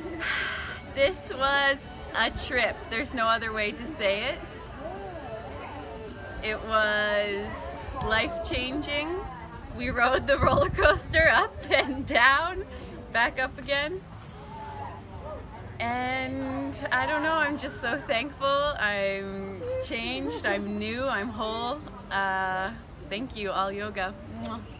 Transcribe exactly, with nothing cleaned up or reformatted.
This was a trip. There's no other way to say it. It was life-changing. We rode the roller coaster up and down, back up again. And I don't know, I'm just so thankful. I'm changed, I'm new, I'm whole. Uh, thank you, all yoga. Mwah.